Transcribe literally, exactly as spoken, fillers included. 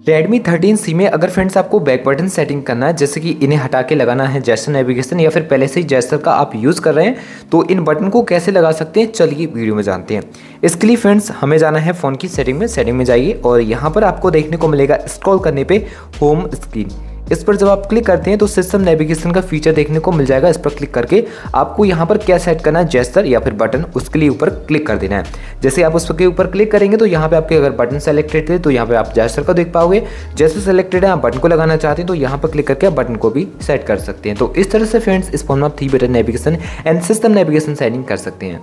Redmi thirteen C में अगर friends आपको बैक बटन सेटिंग करना है, जैसे कि इन्हें हटा के लगाना है जेस्चर नेविगेशन, या फिर पहले से ही जेस्चर का आप यूज़ कर रहे हैं, तो इन बटन को कैसे लगा सकते हैं चलिए वीडियो में जानते हैं। इसके लिए फ्रेंड्स हमें जाना है फ़ोन की सेटिंग में। सेटिंग में जाइए और यहाँ पर आपको देखने को मिलेगा स्क्रॉल करने पे होम स्क्रीन। इस पर जब आप क्लिक करते हैं तो सिस्टम नेविगेशन का फीचर देखने को मिल जाएगा। इस पर क्लिक करके आपको यहाँ पर क्या सेट करना है, जेस्चर या फिर बटन, उसके लिए ऊपर क्लिक कर देना है। जैसे आप उसके ऊपर क्लिक करेंगे तो यहाँ पे आपके अगर बटन सेलेक्टेड है तो यहाँ पे आप जेस्चर को देख पाओगे। जैसे सेलेक्टेड है, आप बटन को लगाना चाहते हैं तो यहाँ पर क्लिक करके आप बटन को भी सेट कर सकते हैं। तो इस तरह से फ्रेंड्स इस फोन में आप three button navigation and system navigation setting कर सकते हैं।